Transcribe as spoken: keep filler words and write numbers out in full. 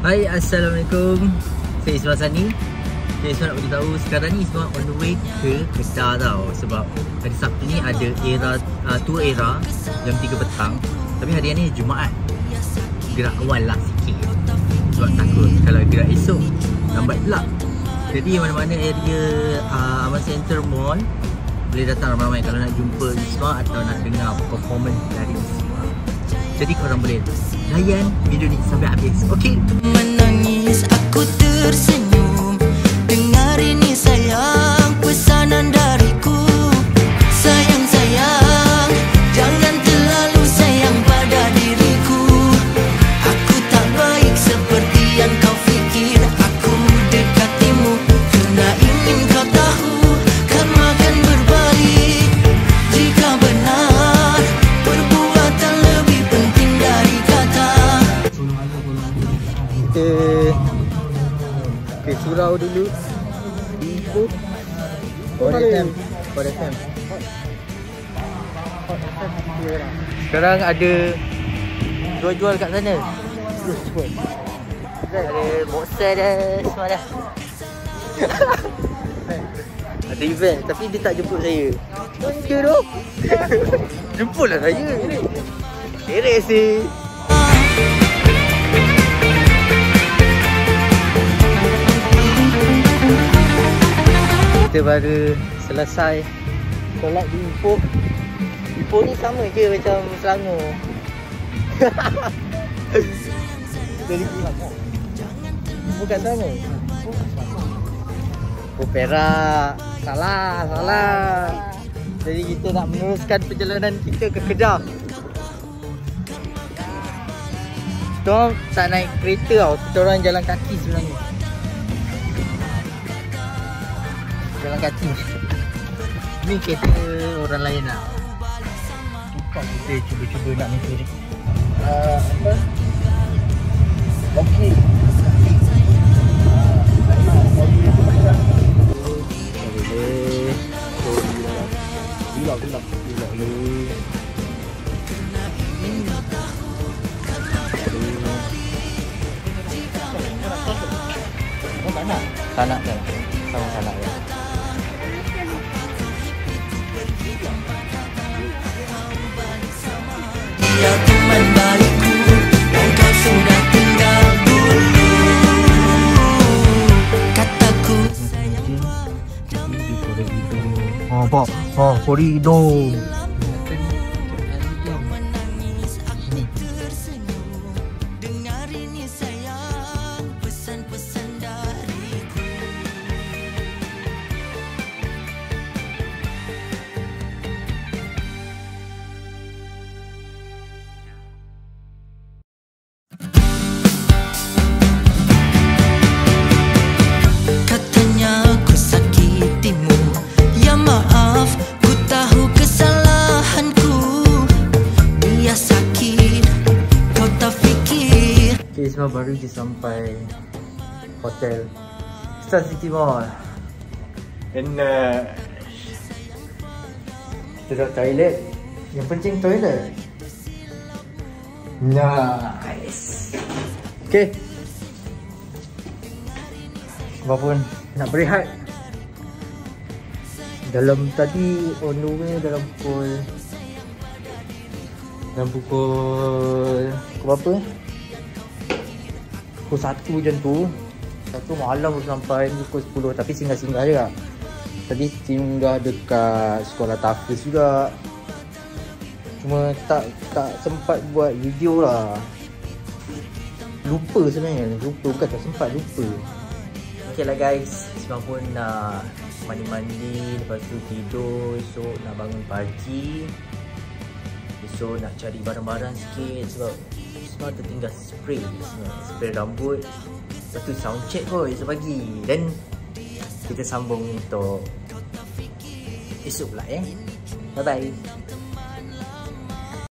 Hai, Assalamualaikum. Saya Ismail Sani. Saya Ismail nak beritahu sekarang ni Ismail on the way ke Kedah tau. Sebab hari Sabtu ni ada era uh, tour era jam tiga petang. Tapi hari ni Jumaat, gerak awal lah sikit. Sebab takut kalau gerak esok lambat pula. Jadi mana-mana area uh, Aman Center Mall boleh datang ramai-ramai kalau nak jumpa Ismail atau nak dengar performance dari Ismail. Jadi korang boleh layan video ni sampai habis. Okey. Menangis aku tersenyum, dengar ini sayang, pesanan dariku. Sayang sayang, jangan terlalu sayang pada diriku. Aku tak baik seperti yang kau fikir. Aku dekatimu kerana ingin kau tahu karma akan berbalik. Jika benar perbuatan lebih penting dari kata. Kita ke surau dulu. Info Pada time Pada time Sekarang ada jual-jual kat sana. Jual ada boxer dah semua dah. Ada event tapi dia tak jemput saya. Dia tu jemputlah saya. Kerek sih. Kita baru selesai solat di Ipoh. Ipoh ni sama je macam Selangor. Dari bukan sama. Oh, Perak. Salah, salah. Jadi kita nak meneruskan perjalanan kita ke Kedah. Kita orang tak naik kereta tau. Kita orang jalan kaki sebenarnya. Jalan kaki. Ni kereta orang lain lah. Tukar kita cuba-cuba nak mencuri uh, apa? Okey. Gila, gila, gila, gila. Tak nak? Tak nak kan? Sama tak nak ya? Dia teman baikku dan kau sudah tinggal dulu. Kataku Oh, Pak. Oh, koridor. dengar ini sayang, pesan-pesan dariku. Katanya ku sakitimu, ya maaf, ku tahu kesalahanku. Dia sakit, kau tak fikir. Okay, semua baru je sampai hotel Star City Mall. And uh, kita duduk toilet. Yang penting toilet. Nice. Okay, walaupun nak berehat dalam tadi on the way dalam pukul dalam pukul pukul berapa eh? Pukul satu macam tu. Satu malam baru sampai pukul sepuluh. Tapi singgah-singgah je lah. Tadi singgah dekat sekolah Tafiz juga. Cuma tak tak sempat buat video lah. Lupa sebenarnya. Lupa bukan tak sempat, lupa. Okay lah guys, Ismail pun nak mandi-mandi, lepas tu tidur. Esok nak bangun pagi. Esok nak cari barang-barang sikit sebab Ismail tertinggal spray Ismail. Spray rambut. Lepas tu sound check kot esok pagi. Dan kita sambung untuk esok pula eh. Bye bye.